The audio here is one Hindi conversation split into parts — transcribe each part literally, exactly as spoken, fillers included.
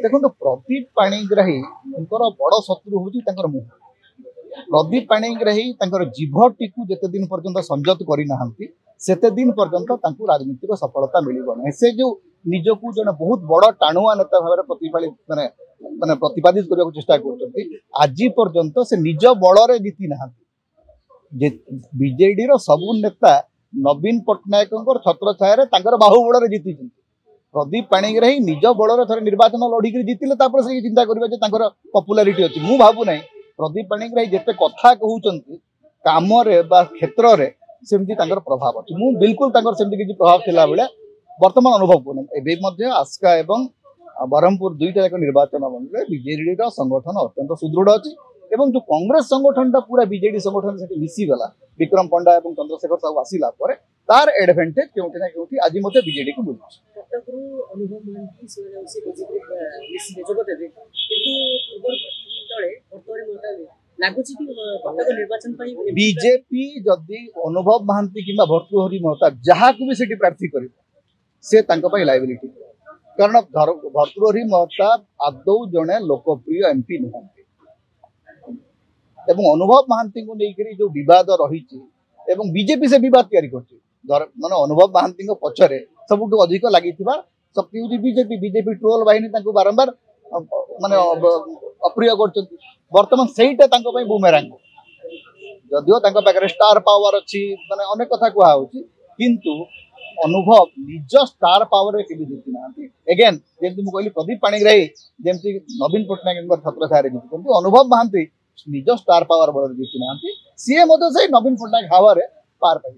देखो प्रदीप पाणिग्राही बड़ शत्रु हूँ मुह। प्रदीप पाणिग्राही जीभटी को जिते दिन पर्यंत संयत करना सेते दिन पर्यंत राजनीतिक सफलता मिलना से जो निजक जन बहुत बड़ टाणुआ नेता भाव प्रतिफलित माने माने प्रतिपादित करने को चेष्टा कर आज पर्यंत से निज बल जीति ना बीजेडी सबू नेता नवीन पट्टनायक छत्र छाया बाहुबल जीति प्रदीप पाणिग्राही निज बल थे निर्वाचन लड़िक जीतिले से चिंता करेंगे पपुलारिटी अच्छी मु भावु ना प्रदीप पाणिग्राही जिते कथा कहते कम क्षेत्र में सेमती प्रभाव अच्छी मु बिल्कुल सेमती किसी प्रभाव थिला बेले वर्तमान अनुभव करना आस्का एवं ब्रह्मपुर दुईटा जाक निर्वाचन मंडल बीजेडी संगठन अत्यंत सुदृढ़ अच्छी एवं जो कांग्रेस संगठन पूरा बीजेडी संगठन से मिसीगला विक्रम पंडा और चंद्रशेखर साहू आसला तार एडभांटेज क्योंकि ना क्योंकि आज मत बीजेडी को मिलूँ बीजेपी जदि अनुभव महांती कि भर्तृहरि महताब जहाँ को भी प्रार्थी कर लाइबिलिटी कारण भर्तृहरि महताब आदौ जड़े लोकप्रिय एमपी नुहति एवं अनुभव महांती को लेकर जो विवाद रही बीजेपी से विवाद तैयारी कर माने अनुभव महांती पछरे सबुठ अधिक लगी शक्ति हूँ बीजेपी बीजेपी ट्रोल बाहिनी बारंबार माने अप्रिय कर बर्तमान सहीटा बुमेरांग जदिओ पाखे स्टार पावर अच्छी माने अनेक कथा कहुच्छी किंतु अनुभव निज स्टार पावर के जीति ना एगेन जमी मुझे प्रदीप पाणिग्राही जमी नवीन पट्टनायक छत्र छाया जीति अनुभव महांती निज स्टार पावर बल जीति ना सी से नवीन पट्टनायक हावा पार पाई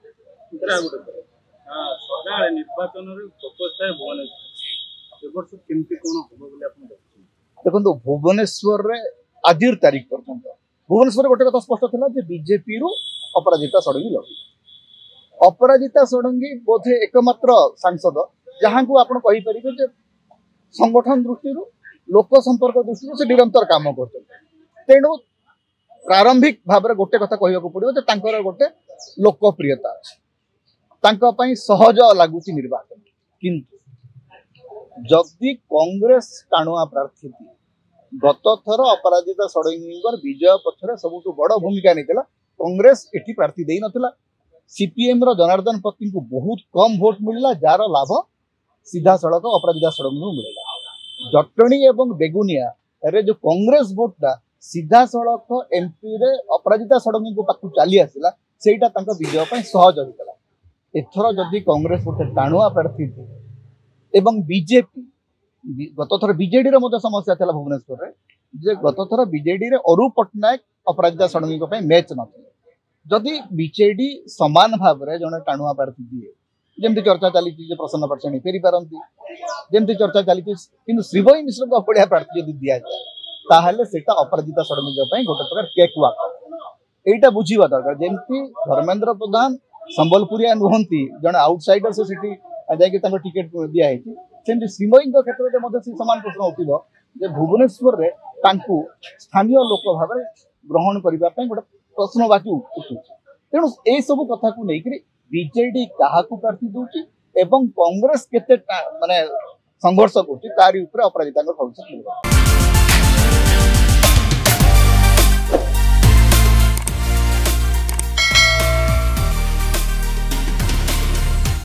देखो भुवनेश्वर आज तारीख पर्यंत भुवनेश्वर गोटे कथा स्पष्ट था बीजेपी रु अपराजिता षडंगी लड़ी अपराजिता षडंगी बोधे एकमात्र सांसद जहाँ को आप कहींपर संगठन दृष्टि लोक संपर्क दृष्टि से निरंतर काम कर तेणु प्रारंभिक भाव में गोटे कथा कहूँ पड़ो गोटे लोकप्रियता अच्छी सहज लगुच निर्वाचन किंतु जदि कांग्रेस टाणुआ प्रार्थी गत थर अपराजिता षडंगी विजय पक्षर सबुठ बड़ भूमिका नहीं कांग्रेस एटी प्रार्थी दे नथिला सीपीएम रो जनार्दन पत्नी को बहुत कम भोट मिलला जार लाभ सीधा सड़क अपराजिता षडंगी मिलला जटणी एवं बेगुनिया रे जो कांग्रेस भोटा सीधा सड़क एमपी रे अपराजिता षडंगी को पाखु चली आसला सेटा तांका विजय पय सहज होइतला एथर जदि कांग्रेस गोटे टाणुआ प्रार्थी थी एवं बीजेपी गत थर बीजेडी रे मते समस्या था भुवनेश्वर रे जे गत थर बीजेडी रे अरू पट्टनायक अपराजिता षडंगी को मैच नथिले जदि बीजेडी समान भाव में जड़े टाणुआ प्रार्थी दिए जमी चर्चा चली प्रसन्न पाटसाणी फेरी पारती जमी चर्चा चली कि श्रीभई मिश्र को बढ़िया प्रार्थी जब दि जाए ताहले सेटा अपराजिता षडंगी गोटे प्रकार केक वाक एटा बुझीवा दरकार जमी धर्मेंद्र प्रधान संबलपुरिया नुहंती जड़े आउटसाइडर से जाकि टिकेट दिखाई सेमती श्रीमयी क्षेत्र में सामान प्रश्न उठिल जे भुवनेश्वर रे तांकु स्थानीय लोक भाव ग्रहण करने गोटे प्रश्नवाची उठुची तेणु ए सब कथा को लेकर बीजेडी क्या प्रार्थी दूची एवं कांग्रेस केते माने संघर्ष करुची तारी ऊपर अपराजिता भविष्य।